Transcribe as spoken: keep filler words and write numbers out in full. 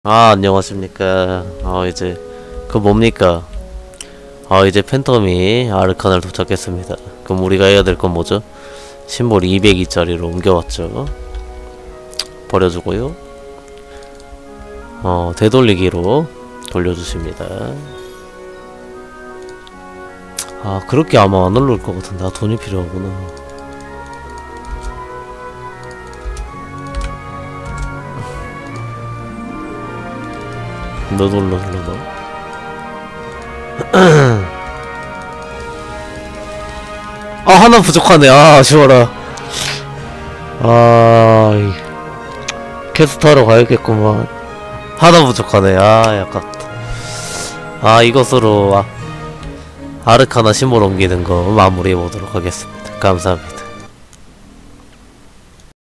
아, 안녕하십니까. 어, 이제, 그 뭡니까? 아, 이제 팬텀이 아르카나를 도착했습니다. 그럼 우리가 해야 될 건 뭐죠? 심볼 이백 위짜리로 옮겨왔죠. 버려주고요. 어, 되돌리기로 돌려주십니다. 아, 그렇게 아마 안 올라올 것 같은데. 아, 돈이 필요하구나. 너 눌러 눌러 너. 아, 하나 부족하네. 아, 아쉬워라. 아, 이 캐스트하러 가야겠구만. 하나 부족하네. 아, 약간. 아, 이것으로 아, 아르카나 심볼 옮기는 거 마무리해 보도록 하겠습니다. 감사합니다.